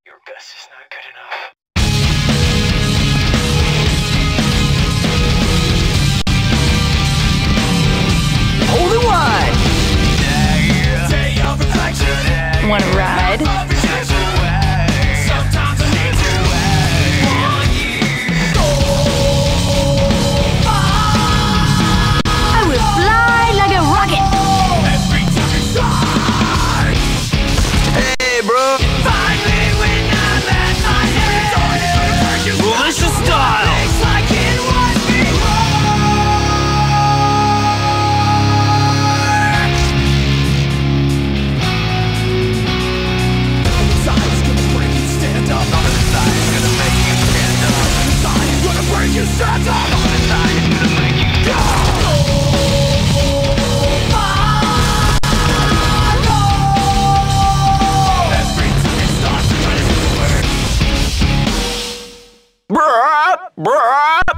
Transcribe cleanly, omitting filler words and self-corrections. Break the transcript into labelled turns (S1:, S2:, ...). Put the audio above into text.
S1: Your best is not good enough.
S2: Holy wine!
S3: Wanna ride? I will fly like a rocket!
S2: Hey, bro! Malicious style!
S4: You stand up!
S2: Bruh! Bruh!